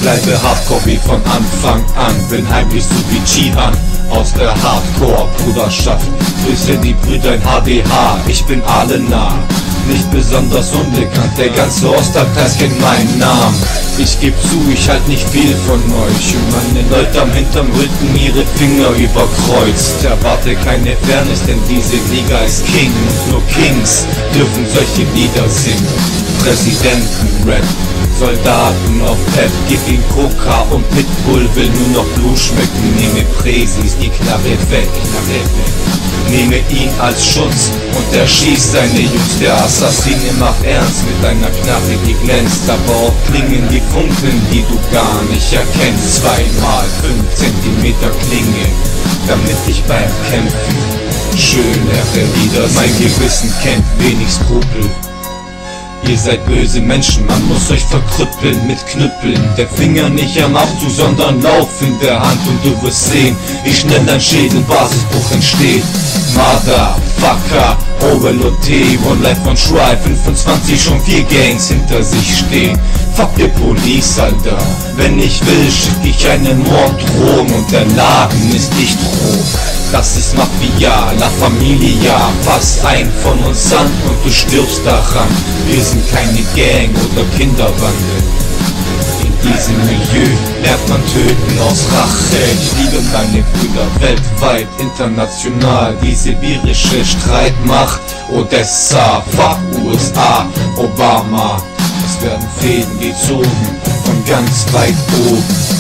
bleibe Hardcore wie von Anfang an. Bin heimlich so wie Chihan aus der Hardcore-Bruderschaft. Grüße die Brüder in HDH, ich bin alle nah. Nicht besonders unbekannt, der ganze Ostalkreis kennt meinen Namen. Ich geb zu, ich halt nicht viel von euch und meine Leute am hinterm Rücken ihre Finger überkreuzt. Erwarte keine Fairness, denn diese Liga ist King und nur Kings dürfen solche Lieder singen. Präsidenten-Rap, Soldaten auf Pep, gib ihm Coca und Pitbull will nur noch Blut schmecken. Nehme Präsis die Knarre weg, nehme ihn als Schutz und er schießt seine Jungs. Der Assassine macht ernst mit einer Knarre, die glänzt, aber auch Klingen, die funkeln, die du gar nicht erkennst. 2 mal 5 Zentimeter Klinge, damit ich beim Kämpfen schönere Lieder. Mein Gewissen kennt wenig Skrupel. Ihr seid böse Menschen, man muss euch verkrüppeln mit Knüppeln. Der Finger nicht am Aufzug, sondern Lauf in der Hand und du wirst sehen, wie schnell ein Schädelbasisbruch entsteht. Motherfucker, Overload T, One Life on Try, 25 schon 4 Gangs hinter sich stehen. Fuck the Police, Alter, wenn ich will, schick ich einen Morddrohung und der Laden ist dicht rot. Das ist Mafia, La Familia, fass ein von uns an und du stirbst daran. Wir sind keine Gang oder Kinderbande. In diesem Milieu lernt man töten aus Rache. Ich liebe meine Brüder weltweit, international. Die sibirische Streitmacht, Odessa, fuck USA, Obama. Es werden Fäden gezogen von ganz weit oben.